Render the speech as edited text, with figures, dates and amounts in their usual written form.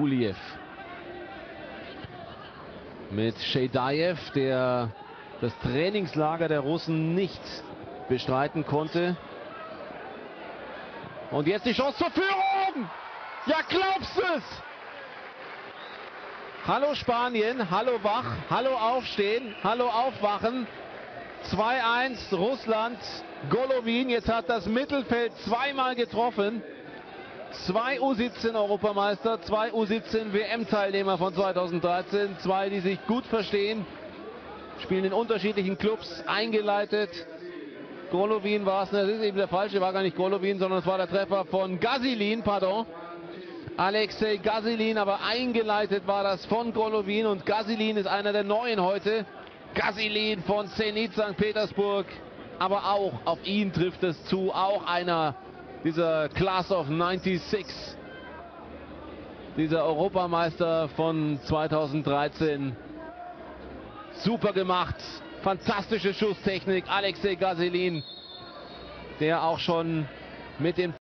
Kuliev. Mit Shedaev, der das Trainingslager der Russen nicht bestreiten konnte. Und jetzt die Chance zur Führung! Ja, glaubst du es? Hallo Spanien, hallo wach, hallo aufstehen, hallo aufwachen. 2-1 Russland, Golovin, jetzt hat das Mittelfeld zweimal getroffen. 2 U17-Europameister, 2 U17-WM-Teilnehmer von 2013, 2, die sich gut verstehen, spielen in unterschiedlichen Clubs, eingeleitet. Golovin war es, das ist eben der falsche, war gar nicht Golovin, sondern es war der Treffer von Gasilin, pardon. Alexei Gasilin, aber eingeleitet war das von Golovin und Gasilin ist einer der Neuen heute. Gasilin von Zenit St. Petersburg, aber auch auf ihn trifft es zu, auch einer dieser Class of 96, dieser Europameister von 2013. Super gemacht, fantastische Schusstechnik, Alexei Gasilin, der auch schon mit dem